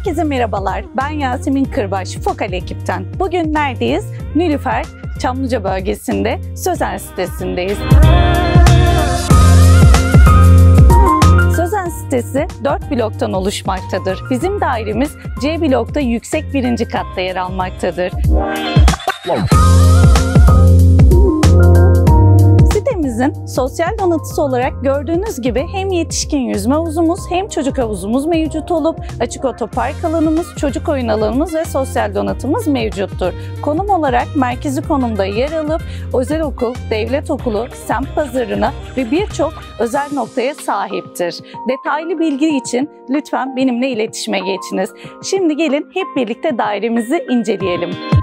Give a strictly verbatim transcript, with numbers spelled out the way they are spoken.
Herkese merhabalar, ben Yasemin Kırbaş, Fokal ekipten. Bugün neredeyiz? Nilüfer, Çamlıca bölgesinde, Sözen sitesindeyiz. Sözen sitesi dört bloktan oluşmaktadır. Bizim dairemiz C blokta yüksek birinci katta yer almaktadır. Sitemizin sosyal donatısı olarak gördüğünüz gibi hem yetişkin yüzme havuzumuz hem çocuk havuzumuz mevcut olup açık otopark alanımız, çocuk oyun alanımız ve sosyal donatımız mevcuttur. Konum olarak merkezi konumda yer alıp özel okul, devlet okulu, semt pazarına ve birçok özel noktaya sahiptir. Detaylı bilgi için lütfen benimle iletişime geçiniz. Şimdi gelin hep birlikte dairemizi inceleyelim.